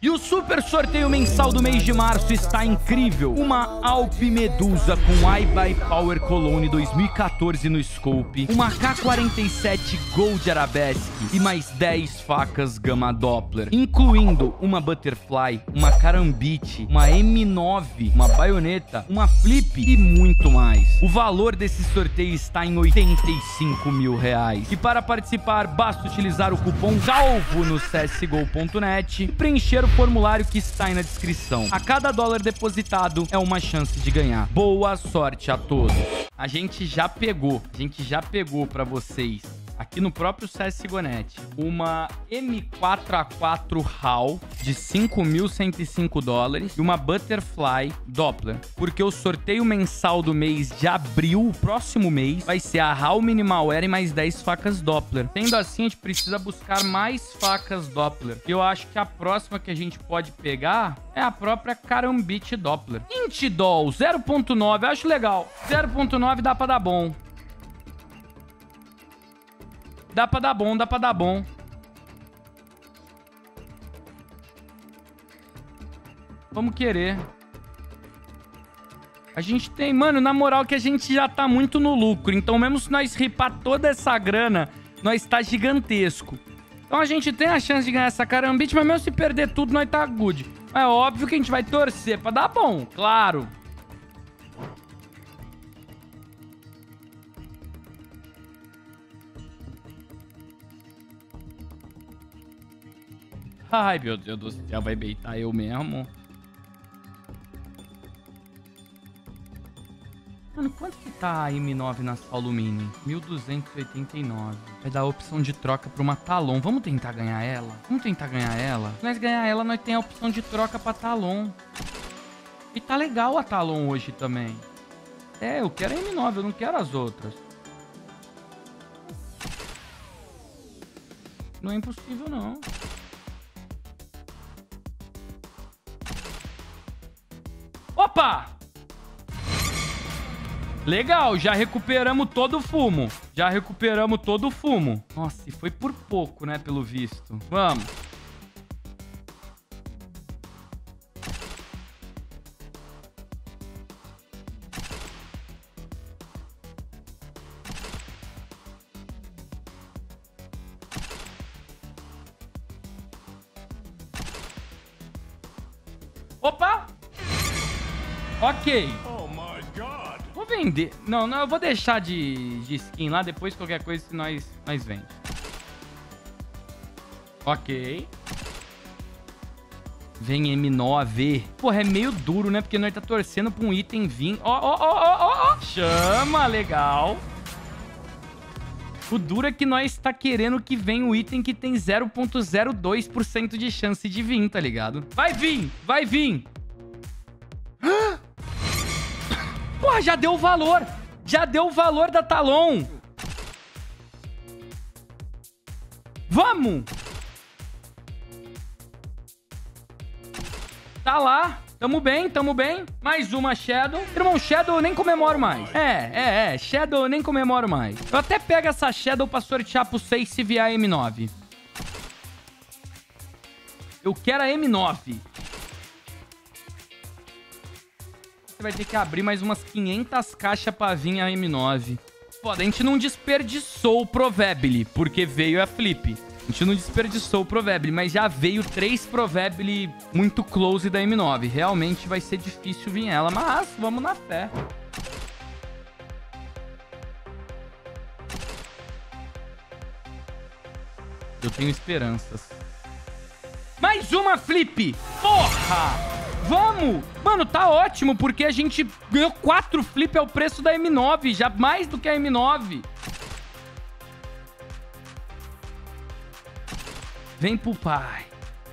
E o super sorteio mensal do mês de março está incrível. Uma Alp Medusa com iBuy Power Cologne 2014 no scope, uma K47 Gold Arabesque e mais 10 facas Gama Doppler, incluindo uma Butterfly, uma Karambit, uma M9, uma baioneta, uma Flip e muito mais. O valor desse sorteio está em R$85 mil. E para participar, basta utilizar o cupom CALVO no csgo.net e preencher o formulário que está aí na descrição. A cada dólar depositado é uma chance de ganhar. Boa sorte a todos. A gente já pegou para vocês aqui no próprio CSGO.net uma M4A4 HAL de $5.105 e uma Butterfly Doppler, porque o sorteio mensal do mês de abril, o próximo mês, vai ser a HAL Minimal Air e mais 10 facas Doppler. Sendo assim, a gente precisa buscar mais facas Doppler. Eu acho que a próxima que a gente pode pegar é a própria Karambit Doppler. Intidol 0.9, eu acho legal. 0.9 dá pra dar bom. Dá pra dar bom, dá pra dar bom. Vamos querer. A gente tem... Mano, na moral que a gente já tá muito no lucro. Então, mesmo se nós ripar toda essa grana, nós tá gigantesco. Então, a gente tem a chance de ganhar essa Karambit, mas mesmo se perder tudo, nós tá good. É óbvio que a gente vai torcer pra dar bom, claro. Ai, meu Deus do céu, vai beitar eu mesmo. Mano, quanto que tá a M9 na Saulo Mini? 1.289. Vai dar a opção de troca pra uma Talon. Vamos tentar ganhar ela? Vamos tentar ganhar ela? Se nós ganhar ela, nós temos a opção de troca pra Talon. E tá legal a Talon hoje também. É, eu quero a M9, eu não quero as outras. Não é impossível, não. Opa! Legal, já recuperamos todo o fumo. Já recuperamos todo o fumo. Nossa, e foi por pouco, né, pelo visto. Vamos. Opa! Ok. Oh my God. Vou vender. Não, eu vou deixar de skin lá. Depois qualquer coisa nós vende. Ok. Vem M9. Porra, é meio duro, né? Porque nós tá torcendo pra um item vir. Ó. Chama, legal. O duro é que nós tá querendo que venha o item que tem 0.02% de chance de vir, tá ligado? Vai vir, vai vir. Porra, já deu o valor. Já deu o valor da Talon. Vamos. Tá lá. Tamo bem, tamo bem. Mais uma Shadow. Irmão, Shadow eu nem comemoro mais. Shadow eu nem comemoro mais. Eu até pego essa Shadow pra sortear pro 6 se vier a M9. Eu quero a M9. Você vai ter que abrir mais umas 500 caixas pra vir a M9. Foda, a gente não desperdiçou o Provably, porque veio a Flip. A gente não desperdiçou o Provably, mas já veio 3 Provably muito close da M9. Realmente vai ser difícil vir ela, mas vamos na fé. Eu tenho esperanças. Mais uma Flip! Porra! Vamos! Mano, tá ótimo, porque a gente ganhou 4 Flip ao preço da M9. Já mais do que a M9. Vem pro pai.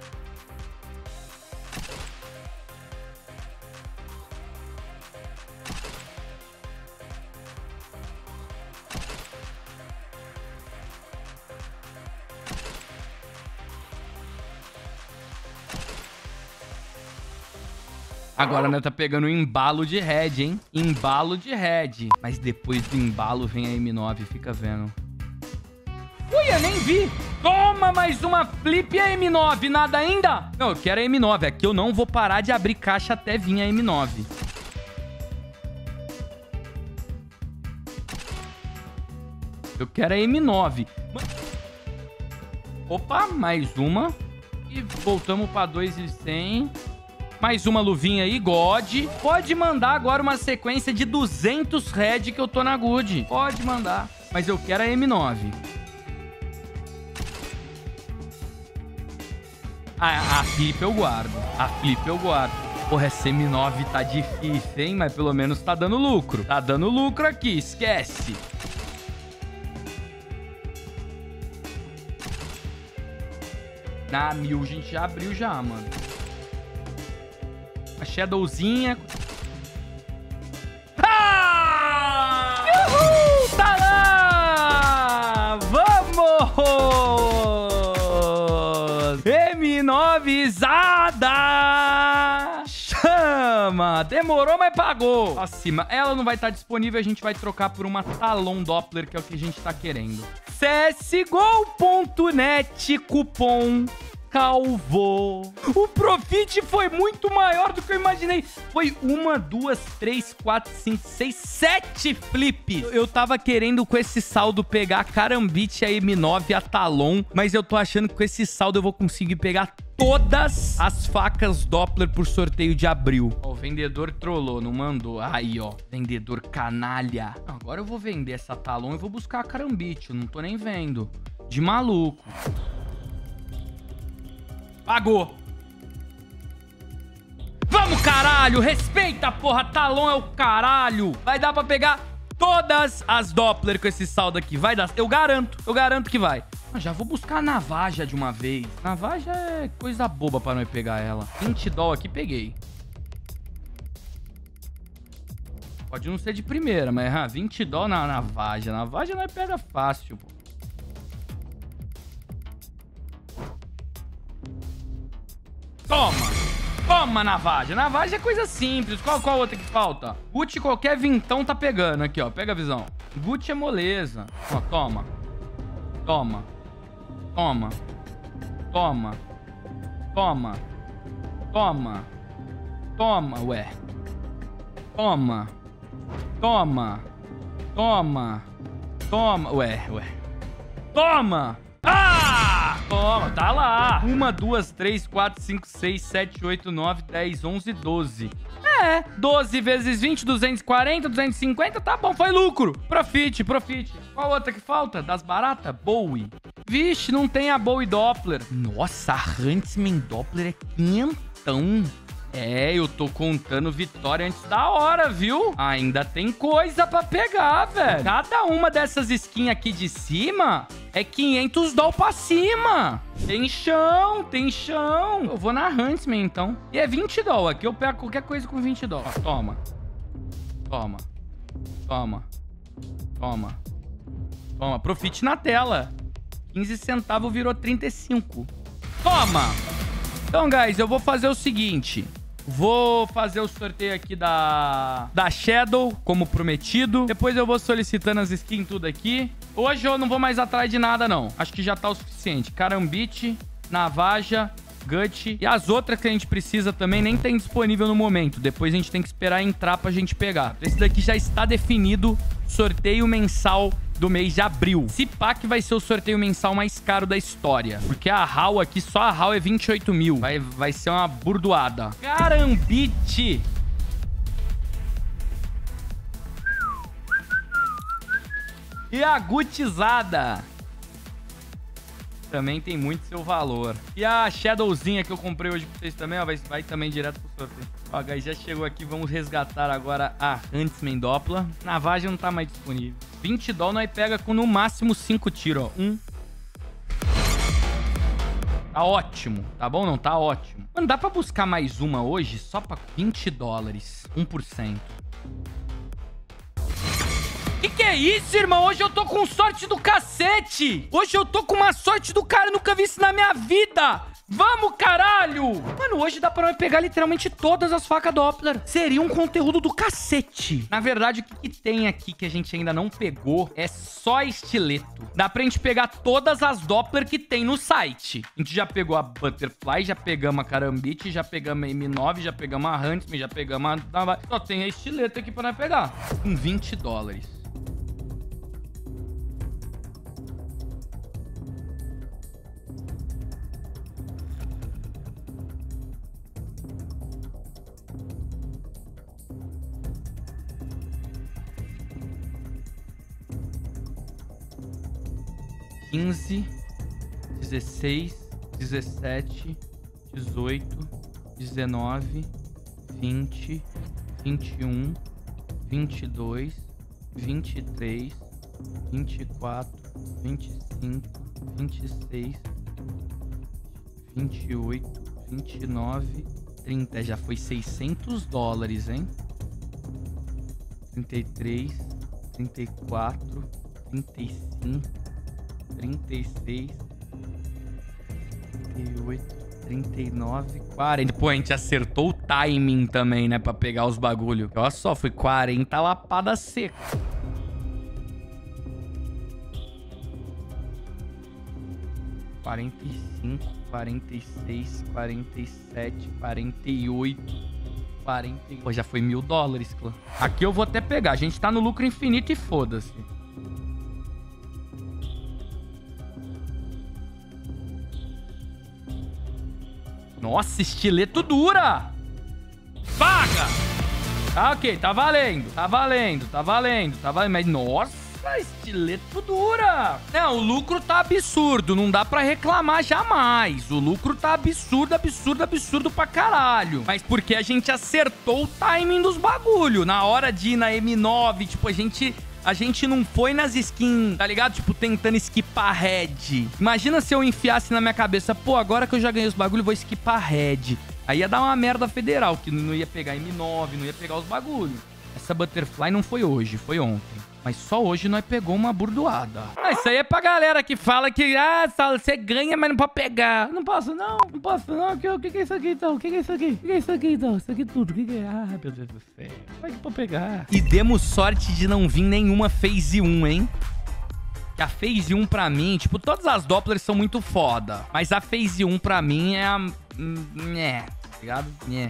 Agora, né, tá pegando um embalo de head, hein? Embalo de head. Mas depois do embalo vem a M9, fica vendo. Ui, eu nem vi! Toma mais uma flip. E a M9, nada ainda? Não, eu quero a M9. Aqui eu não vou parar de abrir caixa até vir a M9. Eu quero a M9. Opa, mais uma. E voltamos pra 2.100. Mais uma luvinha aí, God. Pode mandar agora uma sequência de 200 red que eu tô na good. Pode mandar. Mas eu quero a M9. A flip eu guardo. A flip eu guardo. Porra, essa M9 tá difícil, hein? Mas pelo menos tá dando lucro. Tá dando lucro aqui, esquece. Na 1000 a gente já abriu já, mano. A Shadowzinha. Ah! Uhul! Tá lá! Vamos! M9zada! Chama! Demorou, mas pagou. Acima. Ela não vai estar disponível, a gente vai trocar por uma Talon Doppler, que é o que a gente tá querendo. CSGO.net, cupom Calvo. O profit foi muito maior do que eu imaginei. Foi 1, 2, 3, 4, 5, 6, 7 flips. Eu tava querendo com esse saldo pegar a Karambit, a M9 e a Talon, mas eu tô achando que com esse saldo eu vou conseguir pegar todas as facas Doppler por sorteio de abril. Ó, o vendedor trollou, não mandou. Aí, ó, vendedor canalha. Agora eu vou vender essa Talon e vou buscar a Karambit. Eu não tô nem vendo. De maluco. Pagou. Vamos, caralho. Respeita, porra. Talon é o caralho. Vai dar pra pegar todas as Doppler com esse saldo aqui. Vai dar. Eu garanto que vai. Já vou buscar a Navaja de uma vez. Navaja é coisa boba pra nós pegar ela. 20 doll aqui, peguei. Pode não ser de primeira, mas 20 doll na Navaja. Navaja nós pega fácil, pô. Toma! Toma, Navaja. Navaja é coisa simples. Qual outra que falta? Gucci, qualquer vintão tá pegando. Aqui, ó. Pega a visão. Gucci é moleza. Ó, toma. Toma. Toma. Toma. Toma. Toma. Toma, ué. Toma. Toma. Toma. Toma. Ué. Toma! Ah! Toma, tá lá. 1, 2, 3, 4, 5, 6, 7, 8, 9, 10, 11, 12. 12 vezes 20, 240, 250, tá bom, foi lucro. Profit. Qual outra que falta? Das baratas? Bowie. Vixe, não tem a Bowie Doppler. Nossa, a Huntsman Doppler é quinhentão. Eu tô contando vitória antes da hora, viu? Ainda tem coisa pra pegar, velho. Cada uma dessas skins aqui de cima é 500 doll pra cima. Tem chão. Eu vou na Huntsman, então. E é 20 doll. Aqui eu pego qualquer coisa com 20 doll. Ó, toma. Profit na tela. 15 centavos virou 35. Toma. Então, guys, eu vou fazer o seguinte. Vou fazer o sorteio aqui da Shadow, como prometido. Depois eu vou solicitando as skins tudo aqui. Hoje eu não vou mais atrás de nada, não. Acho que já tá o suficiente. Karambit, Navaja, Gut. E as outras que a gente precisa também nem tem disponível no momento. Depois a gente tem que esperar entrar pra gente pegar. Esse daqui já está definido. Sorteio mensal do mês de abril. Esse pack vai ser o sorteio mensal mais caro da história. Porque a HAL aqui, só a HAL é 28 mil. Vai ser uma burdoada. Karambit. E a Gutizada. Também tem muito seu valor. E a Shadowzinha que eu comprei hoje pra vocês também, ó, vai também direto pro sorteio. Ó, guys, já chegou aqui. Vamos resgatar agora a Huntsman Doppler. Navaja não tá mais disponível. 20 doll nós pega com no máximo 5 tiros, ó. Tá ótimo. Tá bom? Não, tá ótimo. Mano, dá pra buscar mais uma hoje só pra 20 dólares. 1%. Que é isso, irmão? Hoje eu tô com sorte do cacete. Hoje eu tô com uma sorte do cara. Eu nunca vi isso na minha vida. Vamos, caralho! Mano, hoje dá pra nós pegar literalmente todas as facas Doppler. Seria um conteúdo do cacete. Na verdade, o que tem aqui que a gente ainda não pegou é só estileto. Dá pra gente pegar todas as Doppler que tem no site. A gente já pegou a Butterfly, já pegamos a Karambit, já pegamos a M9, já pegamos a Huntsman, já pegamos a... Só tem a estileto aqui pra nós pegar. Com $20. $15, $16, $17, $18, $19, $20, $21, $22, $23, $24, $25, $26, $28, $29, $30. Já foi $600, hein? 33, 34, 35, 36, 38, 39, 40. Pô, a gente acertou o timing também, né? Pra pegar os bagulho. Olha só, foi 40 lapada seca. $45, $46, $47, $48, $40. Pô, já foi $1.000, clã. Aqui eu vou até pegar. A gente tá no lucro infinito e foda-se. Nossa, estileto dura! Paga! Tá ok, tá valendo. Tá valendo, tá valendo, tá valendo. Mas, nossa, estileto dura! Não, o lucro tá absurdo. Não dá pra reclamar jamais. O lucro tá absurdo, absurdo, absurdo pra caralho. Mas porque a gente acertou o timing dos bagulho. Na hora de ir na M9, tipo, a gente não foi nas skins, tá ligado? Tipo, tentando esquipar Red. Imagina se eu enfiasse na minha cabeça, pô, agora que eu já ganhei os bagulho, vou esquipar Red. Aí ia dar uma merda federal, que não ia pegar M9, não ia pegar os bagulho. Essa Butterfly não foi hoje, foi ontem. Mas só hoje nós pegou uma burdoada. Ah, isso aí é pra galera que fala que, você ganha, mas não pode pegar. Não posso não, não posso não. O que é isso aqui então? O que é isso aqui? O que é isso aqui então? Isso aqui tudo. O que é? Ah, meu Deus do céu. Como é que pode pegar? E demos sorte de não vir nenhuma Phase 1, hein? Que a Phase 1 pra mim, tipo, todas as Dopplers são muito foda. Mas a Phase 1 pra mim é a... tá ligado?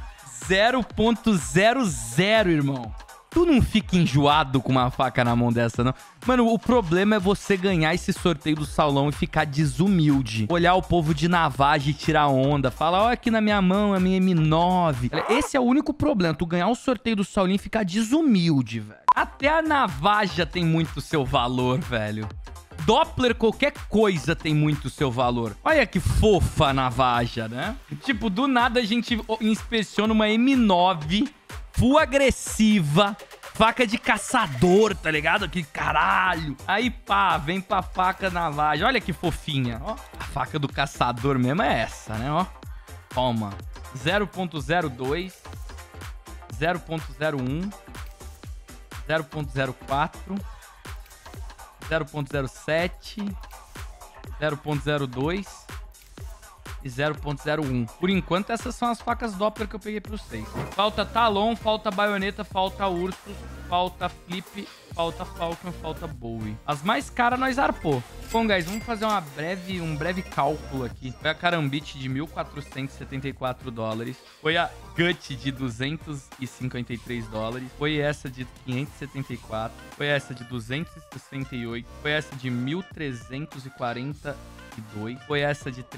0.00, irmão. Tu não fica enjoado com uma faca na mão dessa, não? Mano, o problema é você ganhar esse sorteio do Saulão e ficar desumilde. Olhar o povo de Navaja e tirar onda. Falar, ó, aqui na minha mão, a minha M9. Esse é o único problema. Tu ganhar o sorteio do Saulinho e ficar desumilde, velho. Até a Navaja tem muito seu valor, velho. Doppler, qualquer coisa tem muito seu valor. Olha que fofa a Navaja, né? Tipo, do nada a gente inspeciona uma M9... full agressiva, faca de caçador, tá ligado? Que caralho. Aí, pá, vem pra faca Navaja. Olha que fofinha, ó. A faca do caçador mesmo é essa, né, ó. Toma. 0.02, 0.01, 0.04, 0.07, 0.02... e 0.01. Por enquanto, essas são as facas Doppler que eu peguei pra vocês. Falta Talon, falta Baioneta, falta Ursus, falta Flip, falta Falcon, falta Bowie. As mais caras nós arpou. Bom, guys, vamos fazer um breve cálculo aqui. Foi a Karambit de $1.474. Foi a Gut de $253. Foi essa de 574. Foi essa de 268. Foi essa de 1.340. Foi essa de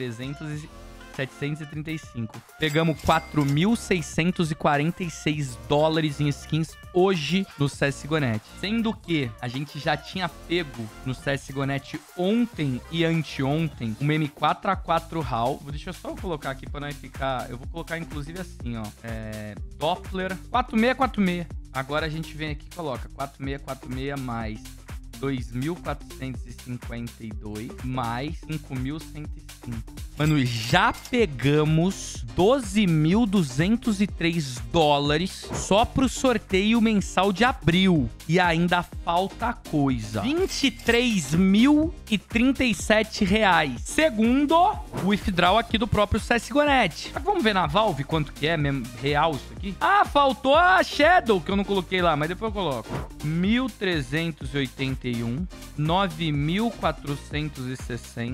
735. Pegamos $4.646 em skins hoje no CSGO.net. Sendo que a gente já tinha pego no CSGO.net ontem e anteontem uma M4A4 HAL. Deixa eu só colocar aqui pra não ficar... Eu vou colocar inclusive assim, ó. Doppler 4646. Agora a gente vem aqui e coloca 4646 mais 2.452 mais 5.105. Mano, já pegamos 12.203 dólares só pro sorteio mensal de abril. E ainda falta coisa. 23.037 reais. Segundo o withdraw aqui do próprio CSGO.net. Vamos ver na Valve quanto que é mesmo real isso aqui? Ah, faltou a Shadow, que eu não coloquei lá, mas depois eu coloco. 1.381, 9.460,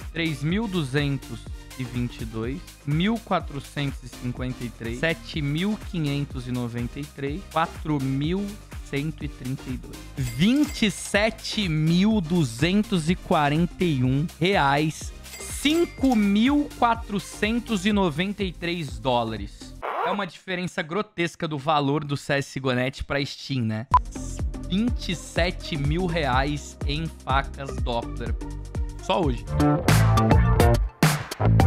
3.222, 1.453, 7.593, 4.132. 27.241 reais, 5.493 dólares. É uma diferença grotesca do valor do CSGO.net pra Steam, né? 27 mil reais em facas Doppler. Só hoje.